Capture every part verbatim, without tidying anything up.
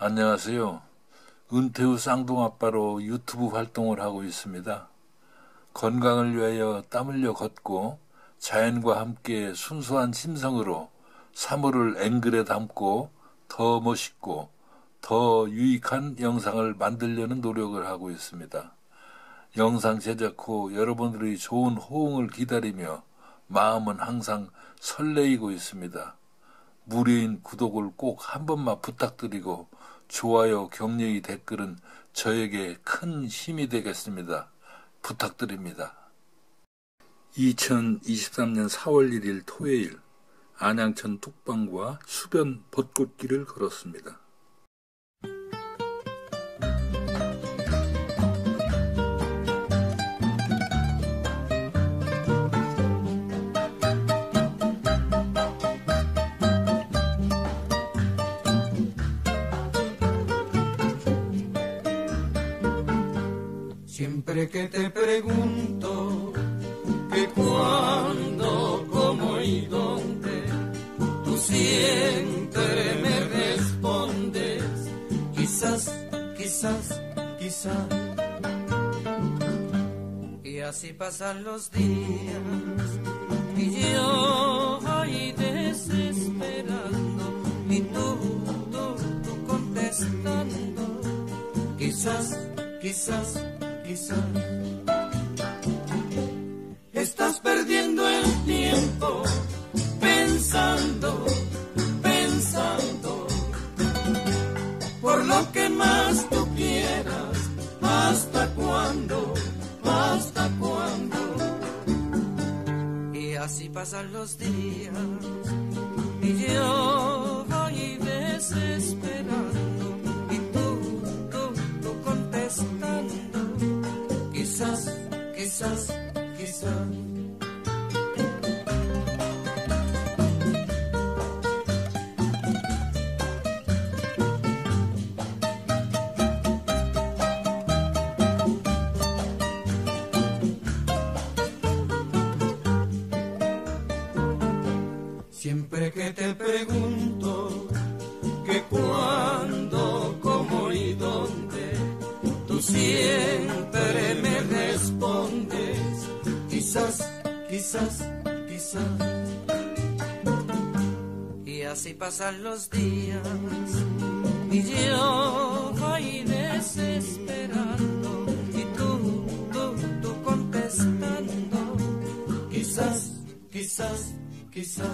안녕하세요. 은퇴 후 쌍둥아빠로 유튜브 활동을 하고 있습니다. 건강을 위하여 땀 흘려 걷고 자연과 함께 순수한 심성으로 사물을 앵글에 담고 더 멋있고 더 유익한 영상을 만들려는 노력을 하고 있습니다. 영상 제작 후 여러분들의 좋은 호응을 기다리며 마음은 항상 설레이고 있습니다. 무료인 구독을 꼭 한 번만 부탁드리고 좋아요, 격려의 댓글은 저에게 큰 힘이 되겠습니다. 부탁드립니다. 이천이십삼 년 사월 일일 토요일 안양천 뚝방과 수변 벚꽃길을 걸었습니다. Siempre que te pregunto que cuándo, cómo y dónde, tú siempre me respondes, quizás, quizás, quizás. Y así pasan los días y yo ahí desesperando y tú, tú, tú contestando, quizás, quizás. Quizás estás perdiendo el tiempo pensando, pensando por lo que más tú quieras. ¿Hasta cuándo? ¿Hasta cuándo? Y así pasan los días y yo voy desesperando y tú, tú, tú contestando. Quizás, quizás, quizás. Siempre que te pregunto que cuándo, cómo y dónde, tú siempre me respondes, quizás, quizás, quizás. Y así pasan los días y yo voy desesperando y tú, tú, tú contestando, quizás, quizás, quizás.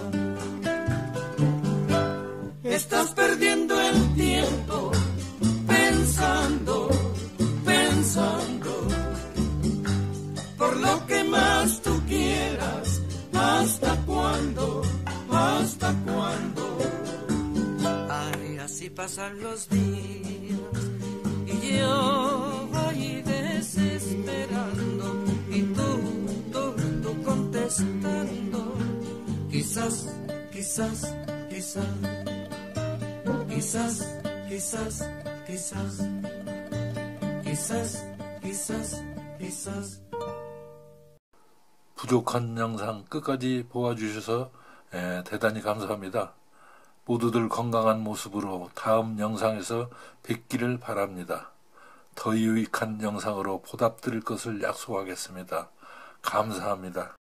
Estás perdiendo el tiempo pensando, pensando por lo que más tú quieras. ¿Hasta cuándo? ¿Hasta cuándo? Ay, así pasan los días y yo voy desesperando y tú, tú, tú contestando, quizás, quizás, quizás, quizás, quizás, quizás. quizás, quizás, quizás. 부족한 영상 끝까지 보아주셔서 에, 대단히 감사합니다. 모두들 건강한 모습으로 다음 영상에서 뵙기를 바랍니다. 더 유익한 영상으로 보답드릴 것을 약속하겠습니다. 감사합니다.